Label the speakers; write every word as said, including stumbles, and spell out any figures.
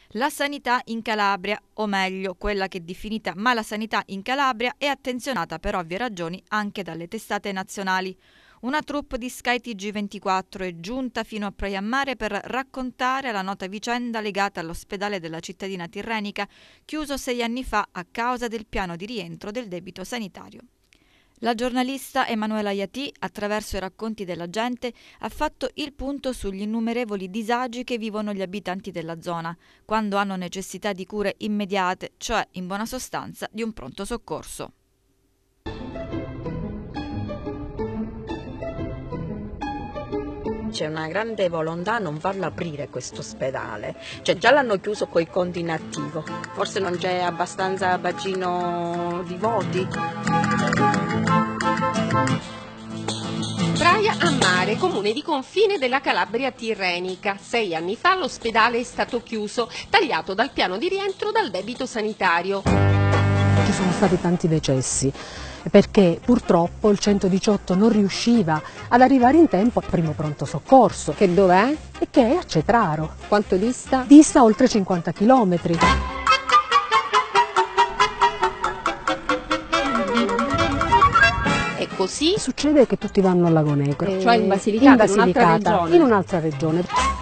Speaker 1: La sanità in Calabria, o meglio, quella che è definita malasanità in Calabria, è attenzionata per ovvie ragioni anche dalle testate nazionali. Una troupe di Sky T G ventiquattro è giunta fino a Praia Mare per raccontare la nota vicenda legata all'ospedale della cittadina tirrenica, chiuso sei anni fa a causa del piano di rientro del debito sanitario. La giornalista Emanuela Iati, attraverso i racconti della gente, ha fatto il punto sugli innumerevoli disagi che vivono gli abitanti della zona, quando hanno necessità di cure immediate, cioè in buona sostanza di un pronto soccorso.
Speaker 2: C'è una grande volontà a non farlo aprire questo ospedale, cioè già l'hanno chiuso coi conti in attivo, forse non c'è abbastanza bacino di voti.
Speaker 3: Praia a Mare, comune di confine della Calabria tirrenica. Sei anni fa l'ospedale è stato chiuso, tagliato dal piano di rientro dal debito sanitario.
Speaker 4: Ci sono stati tanti decessi perché purtroppo il centodiciotto non riusciva ad arrivare in tempo al primo pronto soccorso.
Speaker 3: Che dov'è?
Speaker 4: E che è a Cetraro.
Speaker 3: Quanto dista?
Speaker 4: Dista oltre cinquanta chilometri.
Speaker 3: E così?
Speaker 4: Succede che tutti vanno al Lago Negro.
Speaker 3: Cioè in Basilicata,
Speaker 4: in, Basilicata,
Speaker 3: in un'altra regione?
Speaker 4: In un'altra regione.